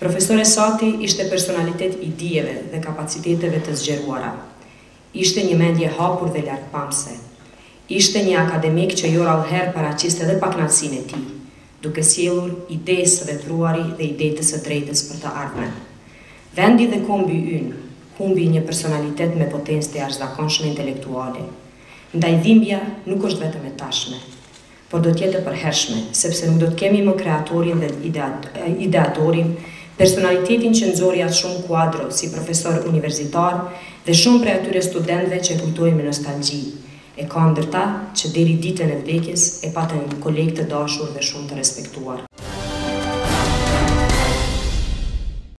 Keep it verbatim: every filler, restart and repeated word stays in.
Profesore Sati ishte personalitet i dijeve dhe kapaciteteve të zgjeruara. Ishte një mendje hapur dhe lartpamse. Ishte një akademik që jo rallëherë paraqiste edhe pakënaqësinë e tij, duke sjellur ide së vepruari dhe ide të së drejtës për të ardhmen. Vendi dhe kombi ynë humbi një personalitet me potencë të jashtëzakonshme intelektuale. Ndaj dhimbja nuk është vetëm e tashme, por do t'jetë e përhershme, sepse nuk do të kemi më kreatorin dhe ideatorin, personalitetin që nxori atë shumë kuadro si profesor universitar dhe shumë prej atyre studentëve që kujtojnë me nostalgji, e ka ndër ta që deri ditën e vdekjes e patën një koleg të dashur dhe shumë të respektuar.